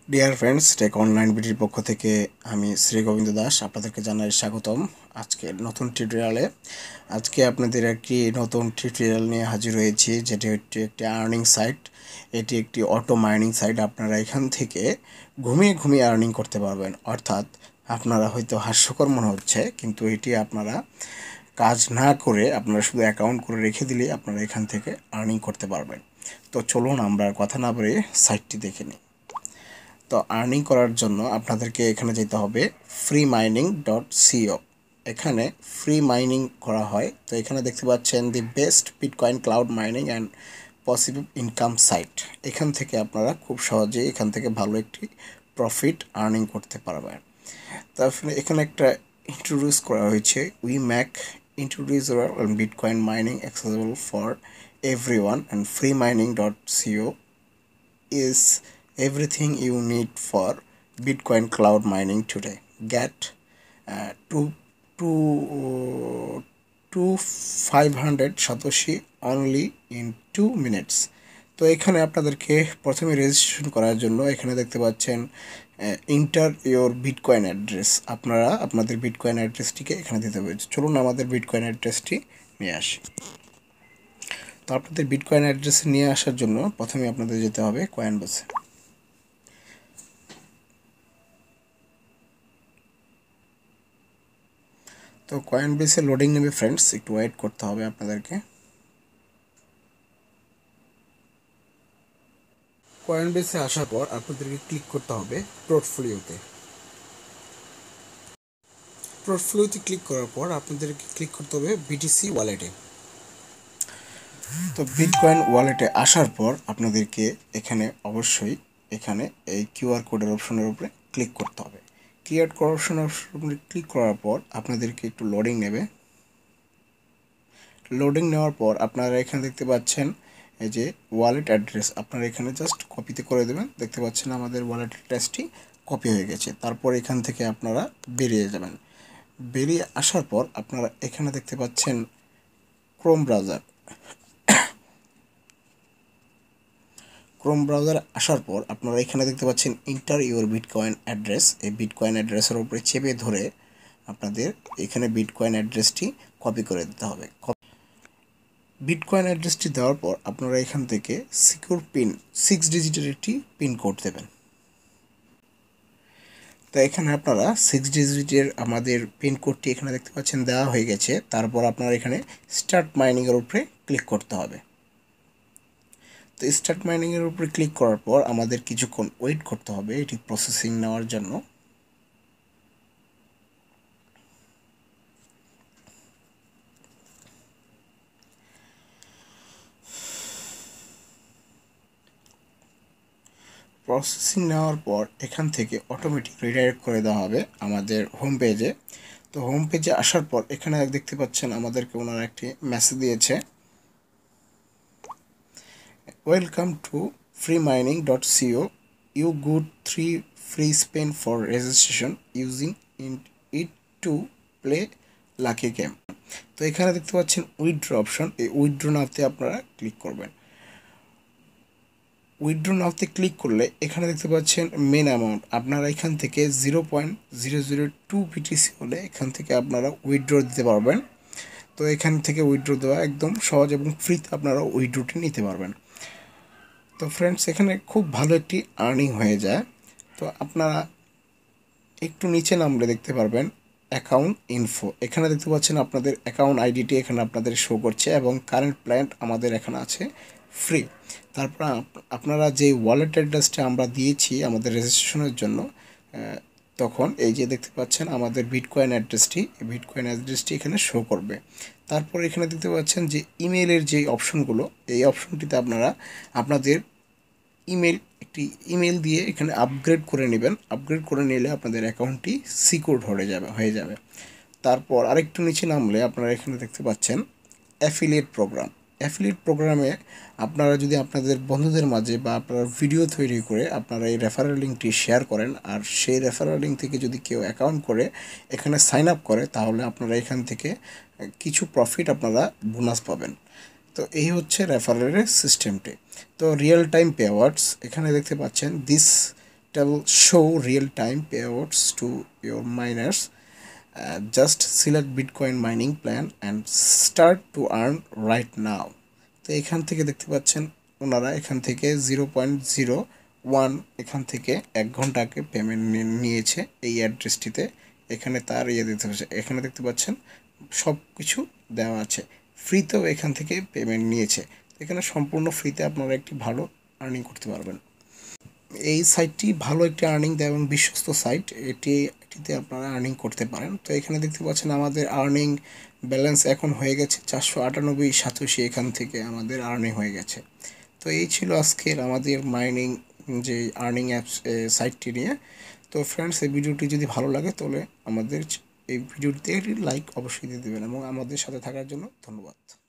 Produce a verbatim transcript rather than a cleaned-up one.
Deer friends, tech online বিডির পক্ষ থেকে আমি শ্রী গোবিন্দ দাস আপনাদেরকে জানাই স্বাগতম। আজকে নতুন টিউটোরিয়ালে আজকে আপনাদের একটি নতুন টিউটোরিয়াল নিয়ে হাজির হয়েছি, যেটি হচ্ছে একটি আর্নিং সাইট। এটি একটি অটো মাইনিং সাইট। আপনারা এখান থেকে ঘুমিয়ে ঘুমিয়ে আর্নিং করতে পারবেন। অর্থাৎ আপনারা হয়তো হাস্যকর মনে হচ্ছে, কিন্তু এটি আপনারা কাজ না করে আপনারা শুধু অ্যাকাউন্ট করে রেখে দিলেই আপনারা এখান থেকে আর্নিং করতে পারবেন। তো চলুন আমরা কথা না বলে সাইটটি দেখে নিই। তো আর্নিং করার জন্য আপনাদেরকে এখানে যেতে হবে ফ্রি মাইনিং ডট সিও। এখানে ফ্রি মাইনিং করা হয়। তো এখানে দেখতে পাচ্ছেন the best bitcoin cloud mining and possible income site. এখান থেকে আপনারা খুব সহজেই এখান থেকে ভালো একটি প্রফিট আর্নিং করতে পারবেন। তারপরে এখানে একটা ইন্ট্রোডিউস করা হয়েছে, we make introduce bitcoin mining accessible for everyone and free mining dot co is everything you need for Bitcoin cloud mining today. Get uh, two, two, two five hundred Satoshi only in two minutes. তো এখানে আপনাদেরকে প্রথমে registration করার জন্য এখানে দেখতে পাচ্ছেন inter your bitcoin address. আপনারা আপনাদের বিটকয়েন অ্যাড্রেসটিকে এখানে দিতে হবে। চলুন আমাদের বিটকয়েন অ্যাড্রেসটি নিয়ে আসি। তো আপনাদের বিটকয়েন অ্যাড্রেসে নিয়ে আসার জন্য প্রথমে আপনাদের যেতে হবে কয়েনবেসে। তো কয়েনবেসে লোডিং নেবে ফ্রেন্ডস, একটু ওয়েট করতে হবে আপনাদেরকে। কয়েনবেসে আসার পর আপনাদেরকে ক্লিক করতে হবে পোর্টফোলিওতে। পোর্টফোলিওতে ক্লিক করার পর আপনাদেরকে ক্লিক করতে হবে বিটিসি ওয়ালেটে। তো বিটকয়েন ওয়ালেটে আসার পর আপনাদেরকে এখানে অবশ্যই এখানে এই কিউআর কোডের অপশনের উপরে ক্লিক করতে হবে। কিউআর কোড অপশনের উপরে ক্লিক করার পর আপনাদেরকে একটু লোডিং নেবে। লোডিং নেওয়ার পর আপনারা এখানে দেখতে পাচ্ছেন এই যে ওয়ালেট অ্যাড্রেস, আপনারা এখানে জাস্ট কপিতে করে দেবেন। দেখতে পাচ্ছেন আমাদের ওয়ালেট অ্যাড্রেসটি কপি হয়ে গেছে। তারপর এখান থেকে আপনারা বেরিয়ে যাবেন। বেরিয়ে আসার পর আপনারা এখানে দেখতে পাচ্ছেন ক্রোম ব্রাউজার। ক্রোম ব্রাউজার আসার পর আপনারা এখানে দেখতে পাচ্ছেন ইন্টার ইউর বিটকয়েন অ্যাড্রেস। এই বিটকয়েন অ্যাড্রেসের উপরে চেপে ধরে আপনাদের এখানে বিটকয়েন অ্যাড্রেসটি কপি করে দিতে হবে। বিটকয়েন অ্যাড্রেসটি দেওয়ার পর আপনারা এখান থেকে সিকিউর পিন সিক্স ডিজিটের একটি পিন কোড দেবেন। তো এখানে আপনারা সিক্স ডিজিটের আমাদের পিন কোডটি এখানে দেখতে পাচ্ছেন দেওয়া হয়ে গেছে। তারপর আপনারা এখানে স্টার্ট মাইনিংয়ের উপরে ক্লিক করতে হবে। তো স্টার্ট মাইনিংয়ের উপরে ক্লিক করার পর আমাদের কিছুক্ষণ ওয়েট করতে হবে এটি প্রসেসিং নেওয়ার জন্য। প্রসেসিং নেওয়ার পর এখান থেকে অটোমেটিক রিডাইরেক্ট করে দেওয়া হবে আমাদের হোম পেজে। তো হোম পেজে আসার পর এখানে দেখতে পাচ্ছেন আমাদেরকে ওনারা একটি মেসেজ দিয়েছে, welcome to free mining dot co, you got three free spin for registration using in it to play lucky game. তো এখানে দেখতে পাচ্ছেন উইথড্র অপশন, এই উইথড্র নাওতে আপনারা ক্লিক করবেন। উইথড্র নাওতে ক্লিক করলে এখানে দেখতে পাচ্ছেন মেন অ্যামাউন্ট, আপনারা এখান থেকে zero point zero zero two BTC হলে এখান থেকে আপনারা উইথড্র দিতে পারবেন। তো এখান থেকে উইথড্র দেওয়া একদম সহজ এবং ফ্রিতে আপনারা উইথড্রটি নিতে পারবেন। তো ফ্রেন্ডস, এখানে খুব ভালো একটি আর্নিং হয়ে যায়। তো আপনারা একটু নিচে নামলে দেখতে পারবেন অ্যাকাউন্ট ইনফো। এখানে দেখতে পাচ্ছেন আপনাদের অ্যাকাউন্ট আইডিটি এখানে আপনাদের শো করছে এবং কারেন্ট প্ল্যান আমাদের এখানে আছে ফ্রি। তারপর আপনারা যে ওয়ালেট অ্যাড্রেসটা আমরা দিয়েছি আমাদের রেজিস্ট্রেশনের জন্য, তখন এই যে দেখতে পাচ্ছেন আমাদের বিটকয়েন অ্যাড্রেসটি, বিটকয়েন অ্যাড্রেসটি এখানে শো করবে। তারপর এখানে দেখতে পাচ্ছেন যে ইমেলের যে অপশনগুলো, এই অপশনটিতে আপনারা আপনাদের ইমেল একটি ইমেল দিয়ে এখানে আপগ্রেড করে নেবেন। আপগ্রেড করে নিলে আপনাদের অ্যাকাউন্টটি সিকিউর হয়ে যাবে হয়ে যাবে তারপর আরেকটু নিচে নামলে আপনারা এখানে দেখতে পাচ্ছেন অ্যাফিলিয়েট প্রোগ্রাম। অ্যাফিলিয়েট প্রোগ্রামে আপনারা যদি আপনাদের বন্ধুদের মাঝে বা আপনারা ভিডিও তৈরি করে আপনারা এই রেফারেল লিঙ্কটি শেয়ার করেন, আর সেই রেফারেল লিঙ্ক থেকে যদি কেউ অ্যাকাউন্ট করে এখানে সাইন আপ করে, তাহলে আপনারা এখান থেকে কিছু প্রফিট আপনারা বোনাস পাবেন। তো এই হচ্ছে রেফারেলের সিস্টেমটি। তো রিয়েল টাইম পেওয়ার্ডস এখানে দেখতে পাচ্ছেন this it will show real time payouts to your miners. Uh, just select bitcoin mining plan and start to earn right now. তো এখান থেকে দেখতে পাচ্ছেন ওনারা এখান থেকে জিরো পয়েন্ট জিরো ওয়ান এখান থেকে এক ঘন্টাকে পেমেন্ট নিয়েছে এই অ্যাড্রেসটিতে। এখানে তার ইয়ে দিতে হচ্ছে, এখানে দেখতে পাচ্ছেন সব কিছু দেওয়া আছে। ফ্রিতেও এখান থেকে পেমেন্ট নিয়েছে। এখানে সম্পূর্ণ ফ্রিতে আপনারা একটি ভালো আর্নিং করতে পারবেন। এই সাইটটি ভালো একটি আর্নিং দেয় এবং বিশ্বস্ত সাইট, এটি এটিতে আপনারা আর্নিং করতে পারেন। তো এখানে দেখতে পাচ্ছেন আমাদের আর্নিং ব্যালেন্স এখন হয়ে গেছে চারশো আটানব্বই সাতাশি, এখান থেকে আমাদের আর্নিং হয়ে গেছে। তো এই ছিল আজকের আমাদের মাইনিং যে আর্নিং অ্যাপস সাইটটি নিয়ে। তো ফ্রেন্ডস, এই ভিডিওটি যদি ভালো লাগে তাহলে আমাদের এই ভিডিওটিতে একটি লাইক অবশ্যই দিয়ে দেবেন এবং আমাদের সাথে থাকার জন্য ধন্যবাদ।